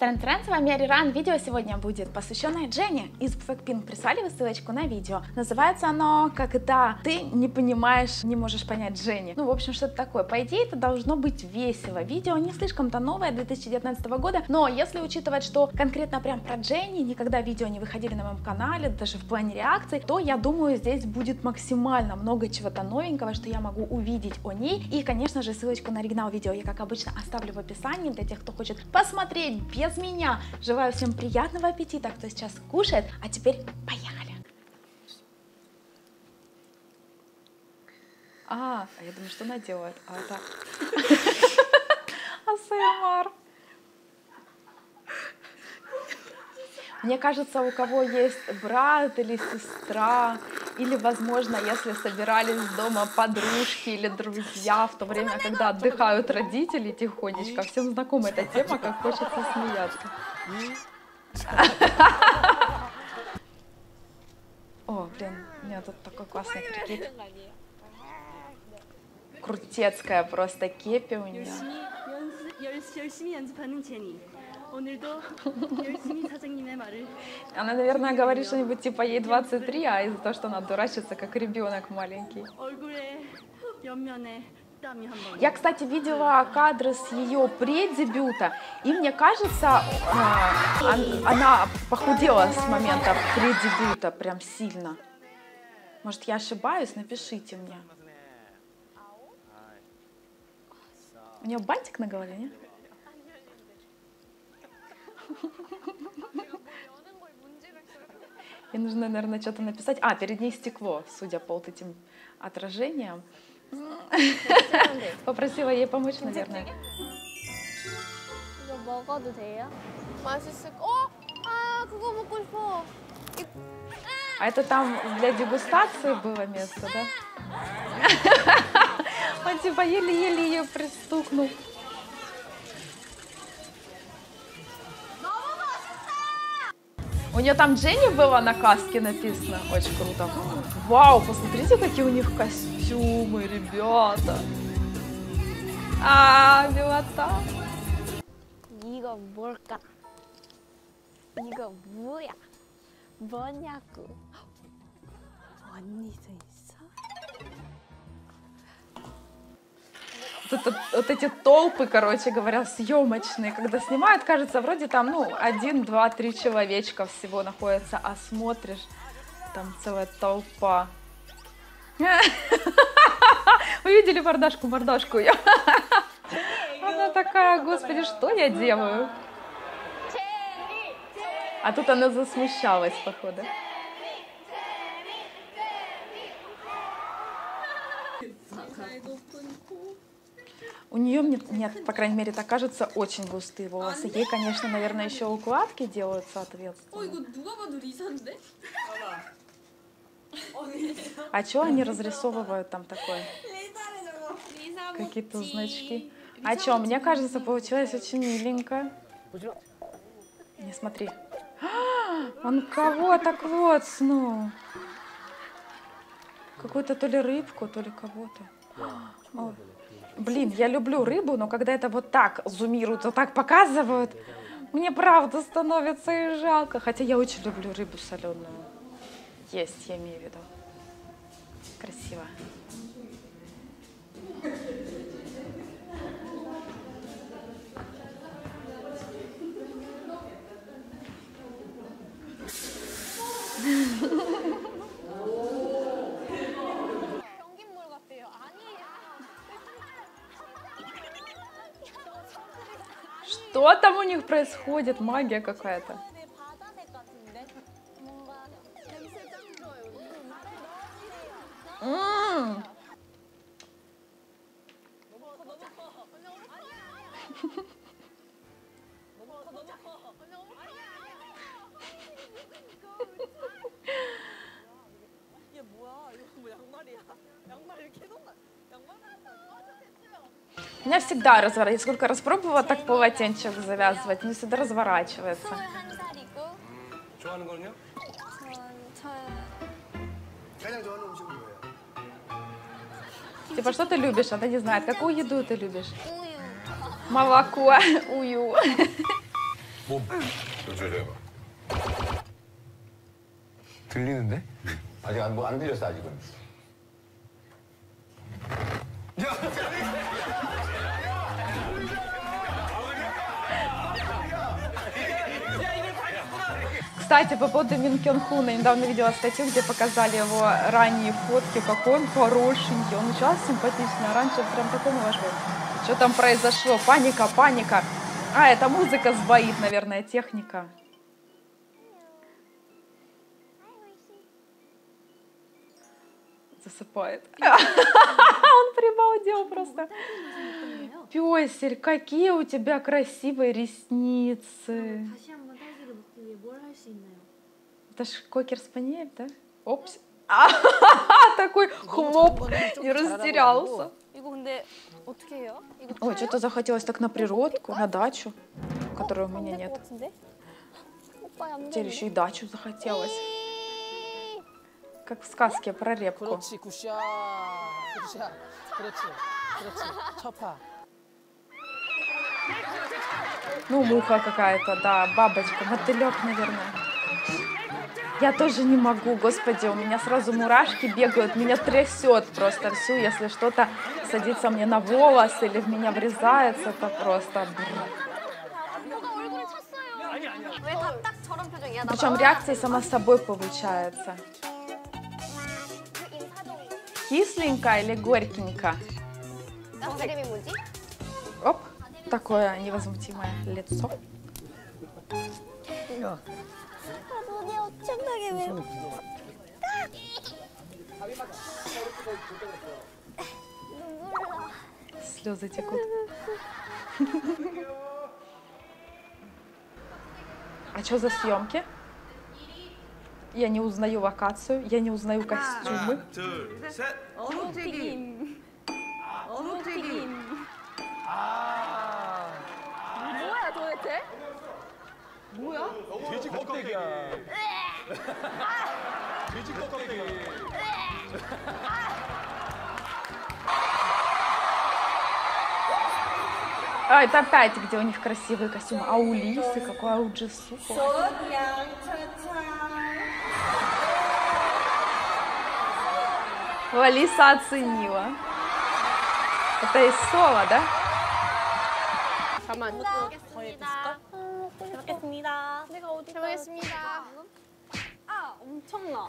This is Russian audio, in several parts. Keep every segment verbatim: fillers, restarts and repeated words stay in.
Трен-трен, с вами Ариран. Видео сегодня будет посвященное Дженни из Blackpink. Прислали вы ссылочку на видео. Называется оно «Когда ты не понимаешь, не можешь понять Дженни». Ну, в общем, что-то такое. По идее, это должно быть весело. Видео не слишком-то новое, две тысячи девятнадцатого года, но если учитывать, что конкретно прям про Дженни никогда видео не выходили на моем канале, даже в плане реакций, то я думаю, здесь будет максимально много чего-то новенького, что я могу увидеть о ней. И, конечно же, ссылочку на оригинал видео я, как обычно, оставлю в описании для тех, кто хочет посмотреть без меня. Желаю всем приятного аппетита, кто сейчас кушает. А теперь поехали. А, а я думаю, что она делает? А это АСМР. Мне кажется, у кого есть брат или сестра, или, возможно, если собирались дома подружки или друзья в то время, когда отдыхают родители тихонечко, всем знакома эта тема, как хочется смеяться. О, блин, у меня тут такой классный прикид. Крутецкая просто кепи у нее. Она, наверное, говорит что-нибудь типа ей двадцать три, а из-за того, что она дурачится, как ребенок маленький. Я, кстати, видела кадры с ее преддебюта, и мне кажется, она похудела с момента преддебюта прям сильно. Может, я ошибаюсь? Напишите мне. У нее бантик на голове, нет? И нужно, наверное, что-то написать. А, перед ней стекло, судя по вот этим отражениям. Попросила ей помочь, наверное. А это там для дегустации было место, да? Он типа еле-еле ее пристукнул. У нее там Дженни была на каске написано. Очень круто. Вау, посмотрите, какие у них костюмы, ребята. А, милота. 이거 뭘까? 이거 뭐야? 뭐냐고? 언니도 있어? Вот, это, вот эти толпы, короче говоря, съемочные, когда снимают, кажется, вроде там, ну, один, два, три человечка всего находится, а смотришь, там целая толпа. Вы видели мордашку, мордашку ее? Она такая, господи, что я делаю? А тут она засмущалась, походу. У нее, нет, нет, по крайней мере, так кажется, очень густые волосы. Ей, конечно, наверное, еще укладки делают соответственно. А что они разрисовывают там такое? Какие-то значки. А что, мне кажется, получилось очень миленько. Не смотри. Он кого-то клоцнул. Какую-то то ли рыбку, то ли кого-то. Блин, я люблю рыбу, но когда это вот так зумируют, вот так показывают, мне правда становится и жалко. Хотя я очень люблю рыбу соленую. Есть, я имею в виду. Красиво. Что там у них происходит? Магия какая-то. М-м-м. Меня всегда разворачивает. Сколько раз пробовала так полотенчик завязывать, мне всегда разворачивается. Типа, что ты любишь? Она не знает. Какую еду ты любишь? Молоко, ую. 몸. 조절해봐. 들리는데? 아직 안, 뭐 안 들렸어 아직은. Кстати, по поводу Мин Кён Хуна, я недавно видела статью, где показали его ранние фотки, какой он хорошенький, он сейчас симпатичный, а раньше прям такой молодой. Что там произошло? Паника, паника. А, это музыка сбоит, наверное, техника. Засыпает. Он прибалдел просто. Пёсель, какие у тебя красивые ресницы. Это ж кокер-спаниель, да? Опс. Такой хлоп и растерялся. Ой, что-то захотелось так на природку, на дачу, которой у меня нет. Теперь еще и дачу захотелось. Как в сказке про репку. 그렇지, 굿샷. 굿샷. 그렇지. 그렇지. 쳐파. Ну, муха какая-то, да, бабочка, мотылек, наверное. Я тоже не могу, господи, у меня сразу мурашки бегают, меня трясет просто всю, если что-то садится мне на волос или в меня врезается, это просто... Причем реакция сама собой получается. Кисленько или горькенько? Оп, такое невозмутимое лицо. Слезы текут. А что за съемки? Я не узнаю локацию, я не узнаю костюмы. 어묵튀김. 어묵튀김. 뭐야 도대체? 뭐야? 돼지 껍데기야. 돼지 껍데기. А, это опять, где у них красивые костюмы. А у Лисы какой, а у Джису. Лиса оценила. Это из Соло, да? 잠깐만. 먹겠습니다. 잘 먹겠습니다. 내가 어디 잘 먹겠습니다. 아 엄청나.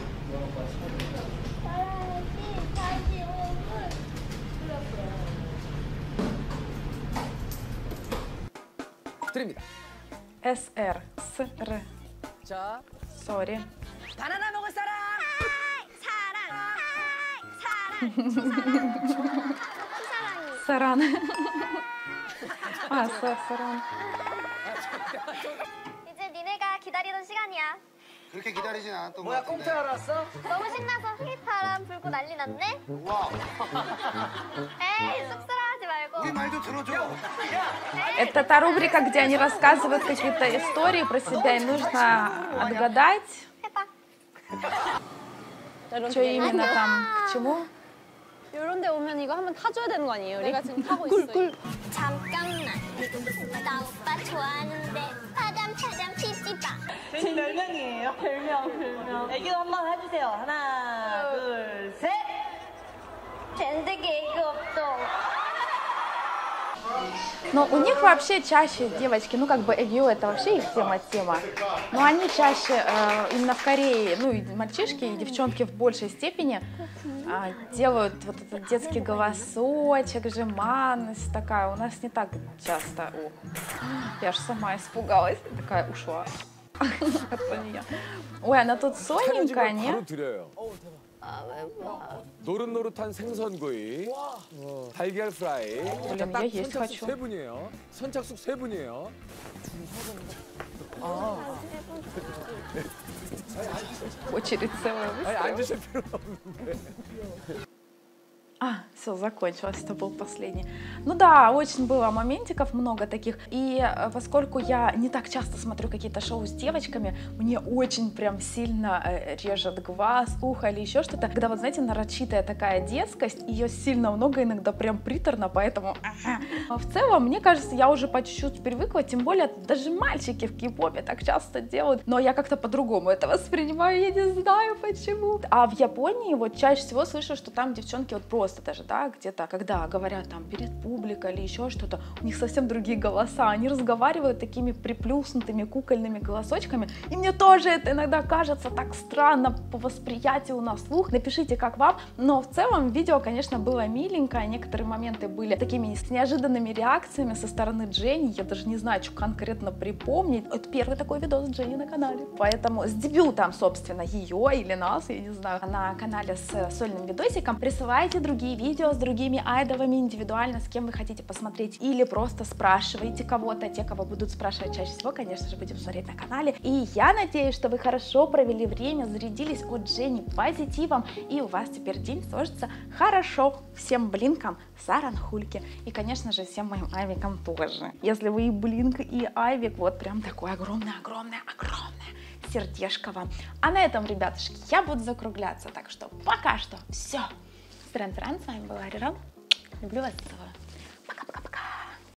드립니다. эс эр. С-р. 자, Сори. 바나나 먹을 사람. Саран. А, са- саран. 이제 니네가 기다리던 시간이야. 그렇게 기다리진 않았던 것 뭐야 같은데. 꽁트하러 왔어? 너무 신나서 휘파람 불고 난리 났네? 와, 에이, 쑥스러워하지 말고. 우리 말도 들어줘. Это та рубрика, где они рассказывают какие-то истории про себя, и нужно отгадать, 해봐. что именно там, к чему. 이런 데 오면 이거 한번 타줘야 되는 거 아니에요? 내가 지금 타고 있어. 잠깐만. 나 오빠 좋아하는데 파잠파잠 피지마. 제 별명이에요. 별명, 별명. 애교 한번 해주세요. 하나, 둘, 셋. 밴드 개그 없어. Но у них вообще чаще девочки, ну как бы эгио это вообще их тема-тема, но они чаще э, именно в Корее, ну и мальчишки, и девчонки в большей степени э, делают вот этот детский голосочек, жеманность такая, у нас не так часто. О, я же сама испугалась, такая ушла от меня. Ой, она тут сонненькая, не? 바로 드려요. 노릇노릇한 생선구이, 어, 달걀 프라이. Блин, я есть 선착순 хочу. 세 분이에요. 선착순 세 분이에요. Очередь целая 아니 выстроила. 앉으실 필요는 없는데. А, Все, закончилось, это был последний. Ну да, очень было моментиков много таких. И поскольку я не так часто смотрю какие-то шоу с девочками, мне очень прям сильно режет глаз, ухо или еще что-то. Когда, вот знаете, нарочитая такая детскость, ее сильно много, иногда прям приторно, поэтому... А в целом, мне кажется, я уже по чуть-чуть привыкла, тем более даже мальчики в кей-попе так часто делают. Но я как-то по-другому это воспринимаю, я не знаю почему. А в Японии вот чаще всего слышу, что там девчонки вот просто даже, да, где-то, когда говорят там перед публикой или еще что-то, у них совсем другие голоса, они разговаривают такими приплюснутыми кукольными голосочками, и мне тоже это иногда кажется так странно по восприятию на слух. Напишите, как вам, но в целом видео, конечно, было миленькое, некоторые моменты были такими с неожиданными реакциями со стороны Дженни, я даже не знаю, что конкретно припомнить. Это первый такой видос с Дженни на канале, поэтому с дебютом, собственно, ее или нас, я не знаю, на канале с сольным видосиком. Присылайте другие видео с другими айдолами индивидуально, с кем вы хотите посмотреть, или просто спрашивайте кого-то, те, кого будут спрашивать чаще всего, конечно же, будем смотреть на канале. И я надеюсь, что вы хорошо провели время, зарядились от Дженни позитивом, и у вас теперь день сложится хорошо. Всем блинкам, саранхульки, и, конечно же, всем моим айвикам тоже. Если вы и блинк, и айвик, вот прям такое огромное-огромное-огромное сердечко вам. А на этом, ребятушки, я буду закругляться, так что пока что все. Трен-трен, с вами была Ариран. Люблю вас, целую.